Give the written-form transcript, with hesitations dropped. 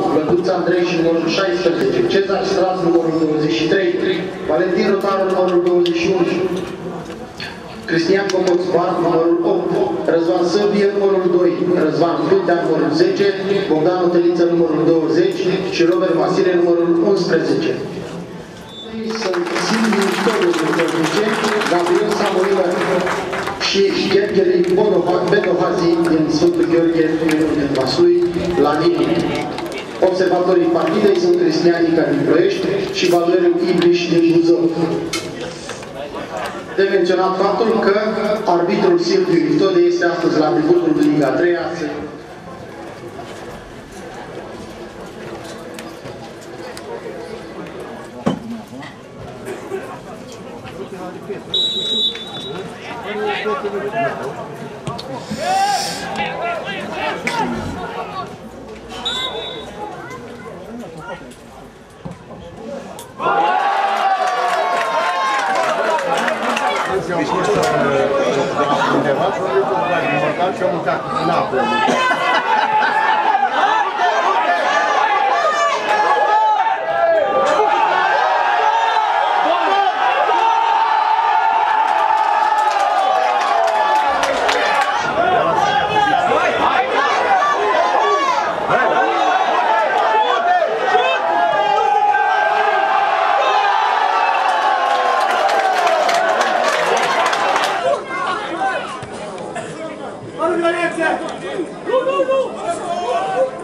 Lăduța Andrei și numărul 16, Cezar Stras numărul 23, Valentin Rotaru numărul 21, Cristian Comoțban numărul 8, Răzvan Săbie numărul 2, Răzvan Vântea numărul 10, Bogdan Oteliță numărul 20 și Robert Vasile numărul 11. Sunt Silviu Tolu din Tălnice, Gabriel Samuilă și Ghergheli Bedohazi din Sfântul Gheorghe din Vaslui, la Nini. Observatorii partidei sunt Cristian Ica din Ploiești și Valeriu Ibliș din Buzău. De menționat faptul că arbitrul Silviu Iftode este astăzi la debutul Liga 3-a. Go!